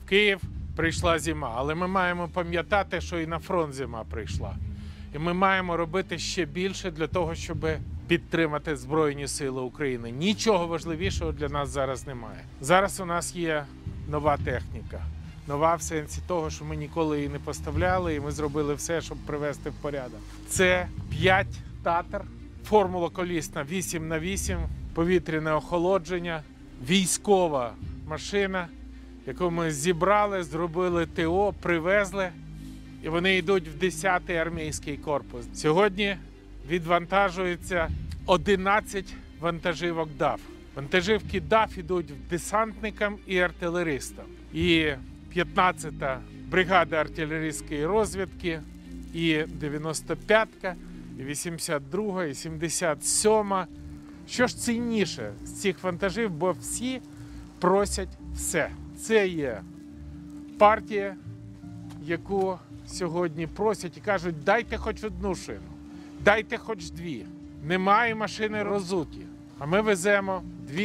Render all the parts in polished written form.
Київ прийшла зима, але ми маємо пам'ятати, що і на фронт зима прийшла. І ми маємо робити ще більше для того, щоб підтримати Збройні Сили України. Нічого важливішого для нас зараз немає. Зараз у нас є нова техніка. Нова в сенсі того, що ми ніколи її не поставляли, і ми зробили все, щоб привести в порядок. Це 5 «Татр», формула колісна 8х8, повітряне охолодження, військова машина, яку ми зібрали, зробили ТО, привезли, і вони йдуть в 10-й армійський корпус. Сьогодні відвантажується 11 вантажівок ДАФ. Вантажівки ДАФ йдуть десантникам і артилеристам. І 15-та бригада артилерійської розвідки, і 95-ка, і 82-га, і 77-ма. Що ж цінніше з цих вантажів, бо всі просять все. Це є партія, яку сьогодні просять і кажуть, дайте хоч одну шину, дайте хоч дві. Немає машини розуті. А ми веземо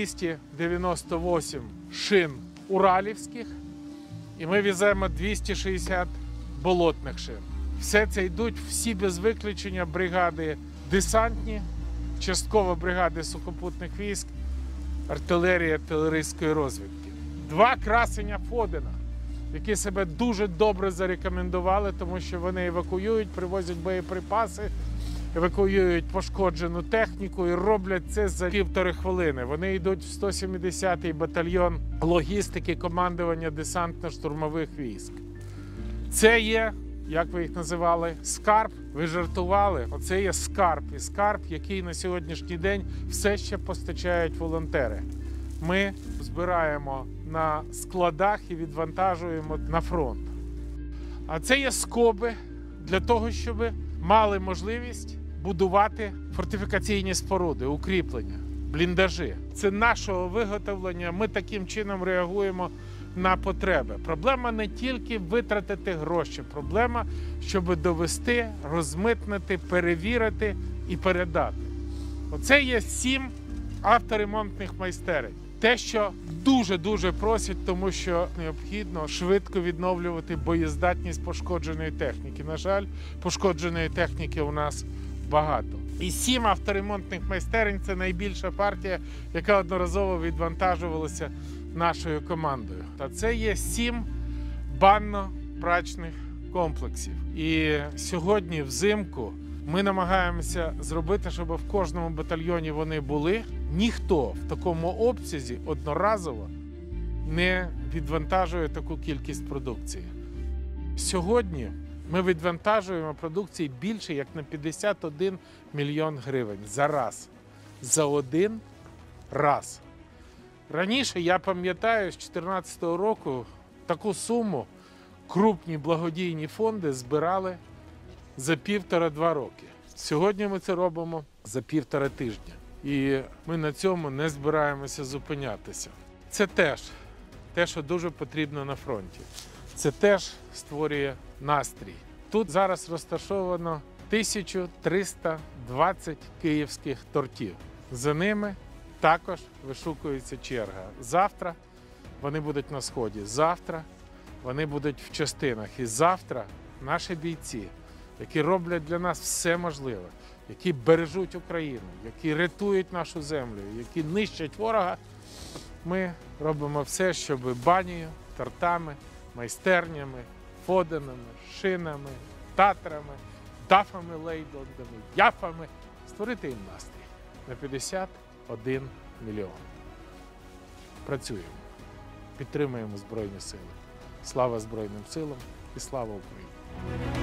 298 шин уралівських, і ми веземо 260 болотних шин. Все це йдуть всі без виключення бригади десантні, частково бригади сухопутних військ, артилерії, артилерійської розвідки. 2 красення Фодина, які себе дуже добре зарекомендували, тому що вони евакуюють, привозять боєприпаси, евакуюють пошкоджену техніку і роблять це за 1,5 хвилини. Вони йдуть в 170-й батальйон логістики командування десантно-штурмових військ. Це є, як ви їх називали, скарб. Ви жартували, оце є скарб. І скарб, який на сьогоднішній день все ще постачають волонтери. Ми збираємо на складах і відвантажуємо на фронт. А це є скоби для того, щоб мали можливість будувати фортифікаційні споруди, укріплення, бліндажі. Це нашого виготовлення, ми таким чином реагуємо на потреби. Проблема не тільки витратити гроші, проблема, щоб довести, розмитнити, перевірити і передати. Оце є 7 авторемонтних майстерень. Те, що дуже-дуже просять, тому що необхідно швидко відновлювати боєздатність пошкодженої техніки. На жаль, пошкодженої техніки у нас багато. І 7 авторемонтних майстерень – це найбільша партія, яка одноразово відвантажувалася нашою командою. Та це є 7 банно-прачних комплексів. І сьогодні взимку ми намагаємося зробити, щоб в кожному батальйоні вони були. Ніхто в такому обсязі одноразово не відвантажує таку кількість продукції. Сьогодні ми відвантажуємо продукції більше, як на 51 мільйон гривень за раз. За один раз. Раніше, я пам'ятаю, з 2014 року таку суму крупні благодійні фонди збирали за 1,5-2 роки. Сьогодні ми це робимо за 1,5 тижня. І ми на цьому не збираємося зупинятися. Це теж те, що дуже потрібно на фронті. Це теж створює настрій. Тут зараз розташовано 1320 київських тортів. За ними також вишукується черга. Завтра вони будуть на сході, завтра вони будуть в частинах. І завтра наші бійці, які роблять для нас все можливе, які бережуть Україну, які рятують нашу землю, які нищать ворога, ми робимо все, щоб банею, тортами, майстернями, Фодинами, шинами, татрами, дафами, лейблендами, яфами створити їм настрій на 51 мільйон. Працюємо, підтримуємо Збройні Сили. Слава Збройним Силам і слава Україні!